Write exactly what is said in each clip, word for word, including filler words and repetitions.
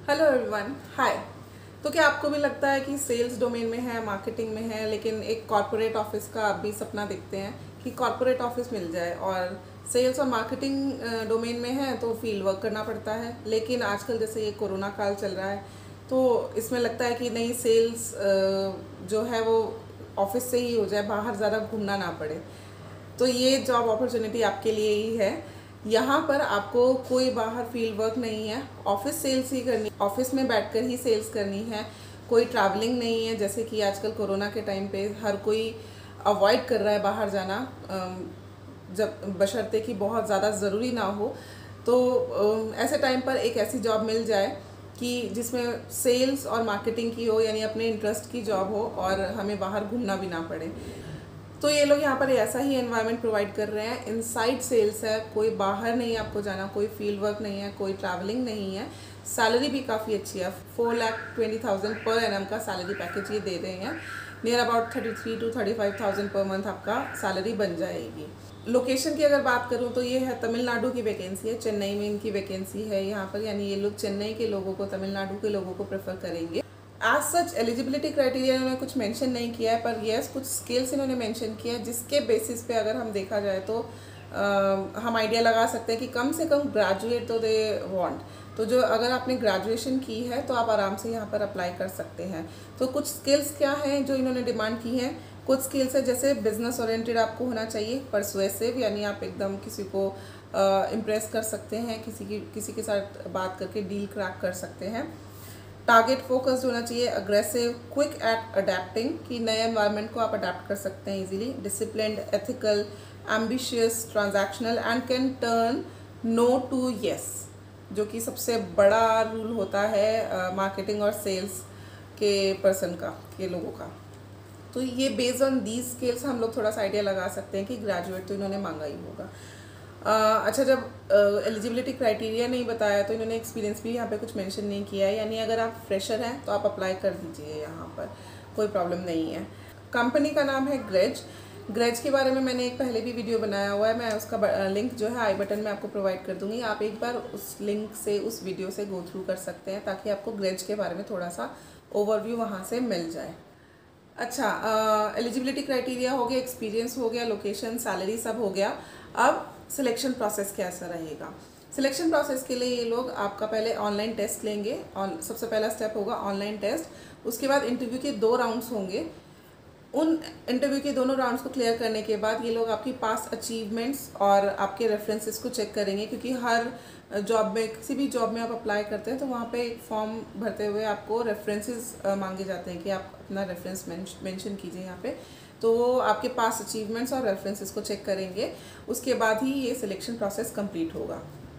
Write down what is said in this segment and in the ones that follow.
Hello everyone, हाय। तो क्या आपको भी लगता है कि सेल्स डोमेन में है, मार्केटिंग में है, लेकिन एक कॉर्पोरेट ऑफिस का आप भी सपना देखते हैं कि कॉर्पोरेट ऑफिस मिल जाए, और सेल्स और मार्केटिंग डोमेन में है तो फील्ड वर्क करना पड़ता है। लेकिन आजकल जैसे ये कोरोना काल चल रहा है तो इसमें लगता है कि नहीं, सेल्स जो है वो ऑफिस से ही हो जाए, बाहर ज़्यादा घूमना ना पड़े। तो ये जॉब अपॉर्चुनिटी आपके लिए ही है। यहाँ पर आपको कोई बाहर फील्ड वर्क नहीं है, ऑफिस सेल्स ही करनी, ऑफिस में बैठकर ही सेल्स करनी है। कोई ट्रैवलिंग नहीं है, जैसे कि आजकल कोरोना के टाइम पे हर कोई अवॉइड कर रहा है बाहर जाना, जब बशर्ते कि बहुत ज़्यादा ज़रूरी ना हो। तो ऐसे टाइम पर एक ऐसी जॉब मिल जाए कि जिसमें सेल्स और मार्केटिंग की हो, यानी अपने इंटरेस्ट की जॉब हो और हमें बाहर घूमना भी ना पड़े। तो ये लोग यहाँ पर ऐसा ही एनवायरनमेंट प्रोवाइड कर रहे हैं। इनसाइड सेल्स है, कोई बाहर नहीं है आपको जाना, कोई फील्ड वर्क नहीं है, कोई ट्रैवलिंग नहीं है। सैलरी भी काफ़ी अच्छी है, four lakh twenty thousand per annum का सैलरी पैकेज ये दे रहे हैं। Near about thirty three to thirty five thousand per month आपका सैलरी बन जाएगी। लोकेशन की अगर बात करूँ तो ये है तमिलनाडु की वैकेंसी है, चेन्नई में इनकी वैकेंसी है यहाँ पर, यानी ये लोग चेन्नई के लोगों को, तमिलनाडु के लोगों को प्रेफर करेंगे। एज सच एलिजिबिलिटी क्राइटेरिया इन्होंने कुछ मेंशन नहीं किया है, पर येस कुछ स्किल्स इन्होंने मेंशन किया है, जिसके बेसिस पे अगर हम देखा जाए तो आ, हम आइडिया लगा सकते हैं कि कम से कम ग्रेजुएट तो दे वांट। तो जो अगर आपने ग्रेजुएशन की है तो आप आराम से यहाँ पर अप्लाई कर सकते हैं। तो कुछ स्किल्स क्या हैं जो इन्होंने डिमांड की हैं? कुछ स्किल्स है जैसे बिजनेस ओरिएंटेड आपको होना चाहिए, परसुएसिव, यानी आप एकदम किसी को इम्प्रेस कर सकते हैं, किसी की किसी के साथ बात करके डील क्रैक कर सकते हैं। टारगेट फोकस्ड होना चाहिए, अग्रेसिव, क्विक एट अडेप्टिंग, कि नए एनवायरनमेंट को आप अडेप्ट कर सकते हैं easily, disciplined, ethical, ambitious, transactional and can turn no to yes, जो कि सबसे बड़ा रूल होता है मार्केटिंग और सेल्स के पर्सन का, के लोगों का। तो ये बेस्ड ऑन दीज स्किल्स हम लोग थोड़ा सा आइडिया लगा सकते हैं कि ग्रेजुएट तो इन्होंने मांगा ही होगा। Uh, अच्छा, जब एलिजिबिलिटी uh, क्राइटेरिया नहीं बताया तो इन्होंने एक्सपीरियंस भी यहाँ पे कुछ मेंशन नहीं किया है, यानी अगर आप फ्रेशर हैं तो आप अप्लाई कर दीजिए, यहाँ पर कोई प्रॉब्लम नहीं है। कंपनी का नाम है ग्रेज। ग्रेज के बारे में मैंने एक पहले भी वीडियो बनाया हुआ है, मैं उसका लिंक जो है आई बटन में आपको प्रोवाइड कर दूँगी। आप एक बार उस लिंक से, उस वीडियो से गो थ्रू कर सकते हैं, ताकि आपको ग्रेज के बारे में थोड़ा सा ओवरव्यू वहाँ से मिल जाए। अच्छा, एलिजिबिलिटी क्राइटेरिया हो गया, एक्सपीरियंस हो गया, लोकेशन, सैलरी सब हो गया। अब सिलेक्शन प्रोसेस कैसा रहेगा? सिलेक्शन प्रोसेस के लिए ये लोग आपका पहले ऑनलाइन टेस्ट लेंगे। और सबसे पहला स्टेप होगा ऑनलाइन टेस्ट। उसके बाद इंटरव्यू के दो राउंड्स होंगे। उन इंटरव्यू के दोनों राउंड्स को क्लियर करने के बाद ये लोग आपकी पास्ट अचीवमेंट्स और आपके रेफरेंसेस को चेक करेंगे, क्योंकि हर जॉब में, किसी भी जॉब में आप अप्लाई करते हैं तो वहाँ पे एक फॉर्म भरते हुए आपको रेफरेंसेस मांगे जाते हैं कि आप अपना रेफरेंस मेंशन कीजिए यहाँ पे। तो वो आपके पास अचीवमेंट्स और रेफरेंसेस को चेक करेंगे, उसके बाद ही ये सिलेक्शन प्रोसेस कंप्लीट होगा।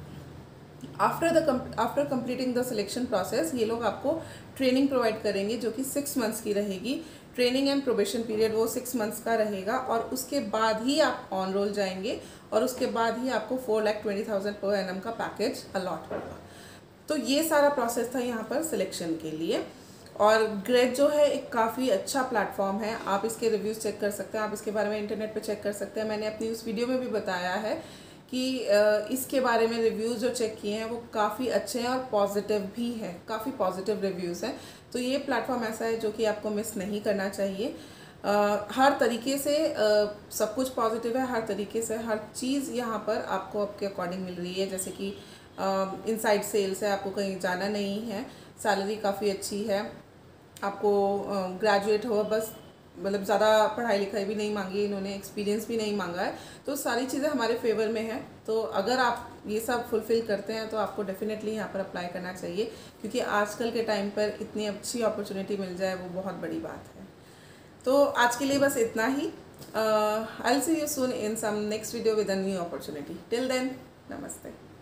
After the after completing the selection process ये लोग आपको ट्रेनिंग प्रोवाइड करेंगे, जो कि सिक्स मंथ्स की रहेगी। ट्रेनिंग एंड प्रोबेशन पीरियड वो सिक्स मंथ्स का रहेगा, और उसके बाद ही आप ऑन रोल जाएंगे, और उसके बाद ही आपको four lakh twenty thousand per annum का पैकेज अलॉट होगा। तो ये सारा प्रोसेस था यहाँ पर सिलेक्शन के लिए। और ग्रेड जो है एक काफ़ी अच्छा प्लेटफॉर्म है, आप इसके रिव्यूज़ चेक कर सकते हैं, आप इसके बारे में इंटरनेट पे चेक कर सकते हैं। मैंने अपनी उस वीडियो में भी बताया है कि इसके बारे में रिव्यूज़ जो चेक किए हैं वो काफ़ी अच्छे हैं और पॉजिटिव भी हैं, काफ़ी पॉजिटिव रिव्यूज़ हैं। तो ये प्लेटफॉर्म ऐसा है जो कि आपको मिस नहीं करना चाहिए। Uh, हर तरीके से uh, सब कुछ पॉजिटिव है, हर तरीके से हर चीज़ यहाँ पर आपको आपके अकॉर्डिंग मिल रही है। जैसे कि इनसाइड सेल्स है, आपको कहीं जाना नहीं है, सैलरी काफ़ी अच्छी है, आपको ग्रेजुएट हो, बस मतलब ज़्यादा पढ़ाई लिखाई भी नहीं मांगी इन्होंने, एक्सपीरियंस भी नहीं मांगा है। तो सारी चीज़ें हमारे फेवर में हैं। तो अगर आप ये सब फुलफ़िल करते हैं तो आपको डेफिनेटली यहाँ पर अप्लाई करना चाहिए, क्योंकि आजकल के टाइम पर इतनी अच्छी अपॉर्चुनिटी मिल जाए वो बहुत बड़ी बात है। तो आज के लिए बस इतना ही। I will see you soon in some next video with a new opportunity. Till then, नमस्ते।